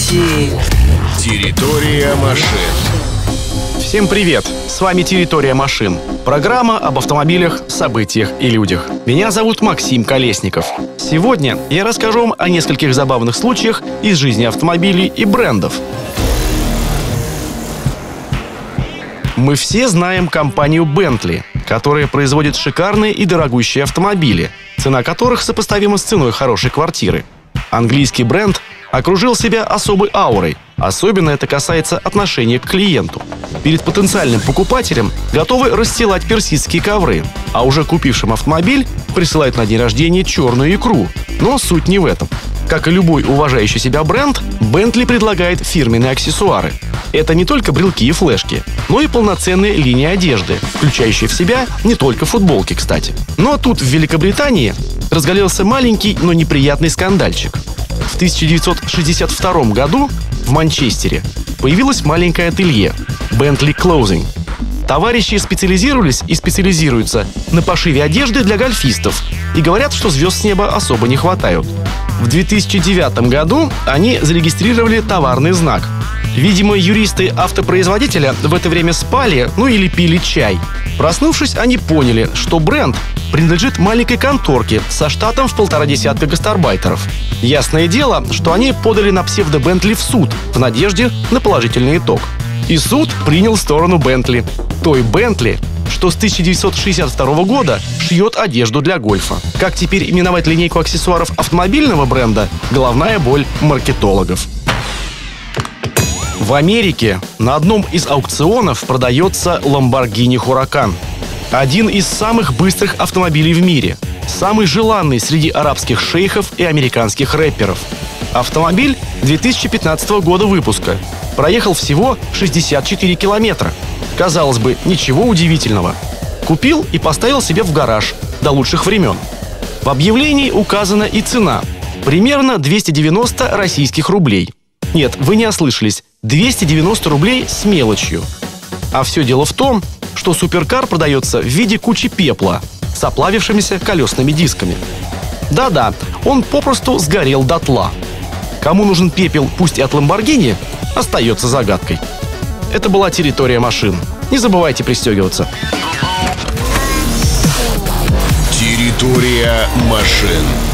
Территория машин. Всем привет! С вами «Территория машин». Программа об автомобилях, событиях и людях. Меня зовут Максим Колесников. Сегодня я расскажу вам о нескольких забавных случаях из жизни автомобилей и брендов. Мы все знаем компанию Bentley, которая производит шикарные и дорогущие автомобили, цена которых сопоставима с ценой хорошей квартиры. Английский бренд окружил себя особой аурой. Особенно это касается отношения к клиенту. Перед потенциальным покупателем готовы расстилать персидские ковры, а уже купившим автомобиль присылают на день рождения черную икру. Но суть не в этом. Как и любой уважающий себя бренд, Bentley предлагает фирменные аксессуары. Это не только брелки и флешки, но и полноценная линия одежды, включающая в себя не только футболки, кстати. Но тут, в Великобритании, разгорелся маленький, но неприятный скандальчик. В 1962 году в Манчестере появилось маленькое ателье Bentley Clothing. Товарищи специализировались и специализируются на пошиве одежды для гольфистов и говорят, что звезд с неба особо не хватают. В 2009 году они зарегистрировали товарный знак. Видимо, юристы автопроизводителя в это время спали, или пили чай. Проснувшись, они поняли, что бренд принадлежит маленькой конторке со штатом в 150 гастарбайтеров. Ясное дело, что они подали на псевдо-Бентли в суд в надежде на положительный итог. И суд принял сторону Бентли. Той Бентли, что с 1962 года шьет одежду для гольфа. Как теперь именовать линейку аксессуаров автомобильного бренда – головная боль маркетологов. В Америке на одном из аукционов продается Lamborghini Huracan. Один из самых быстрых автомобилей в мире. Самый желанный среди арабских шейхов и американских рэперов. Автомобиль 2015 года выпуска. Проехал всего 64 километра. Казалось бы, ничего удивительного. Купил и поставил себе в гараж до лучших времен. В объявлении указана и цена. Примерно 290 российских рублей. Нет, вы не ослышались. 290 рублей с мелочью. А все дело в том, что суперкар продается в виде кучи пепла с оплавившимися колесными дисками. Да-да, он попросту сгорел дотла. Кому нужен пепел, пусть и от Lamborghini, остается загадкой. Это была «Территория машин». Не забывайте пристегиваться. Территория машин.